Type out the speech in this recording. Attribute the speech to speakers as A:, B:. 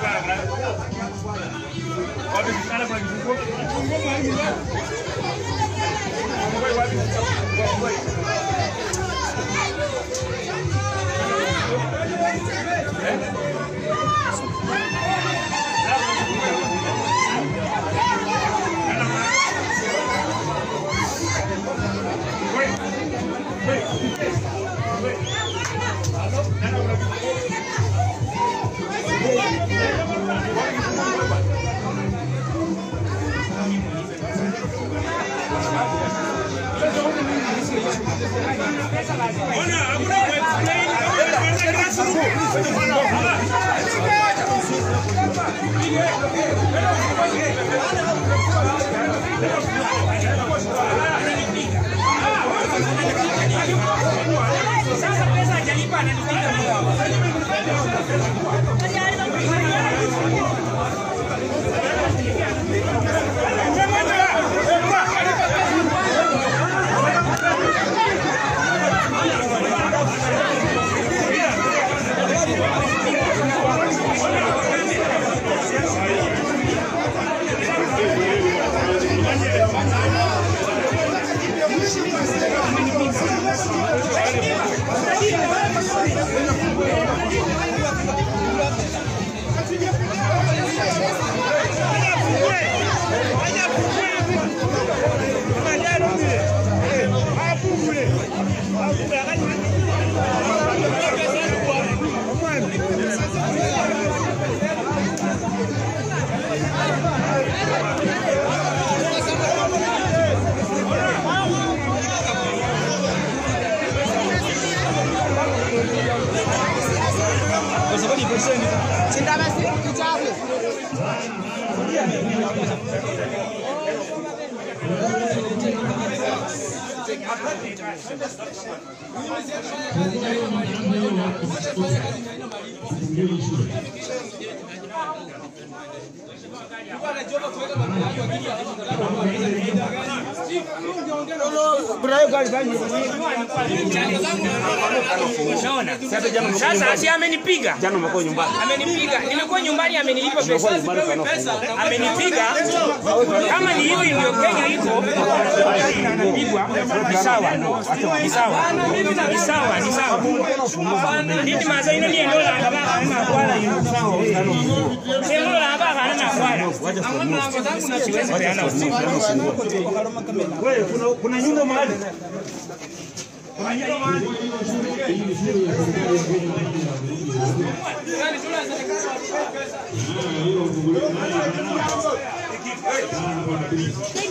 A: Sasa pesa hajalipa ananipiga Sasa si amenipiga. Jana umekuwa nyumbani. Amenipiga. Nimekuwa nyumbani ameniipa pesa. Amenipiga. Kama ni hiyo ndio Kenya iko. Anapigwa. Ni sawa. Ni sawa. Ni sawa, ni sawa. Ndio maana ino ni ndio la baba na kwala ino sawa. Sio la baba na kwala. Siwezi peana usiku. Wewe kuna nyumba mahali. Kuna nyumba mahali. Yaani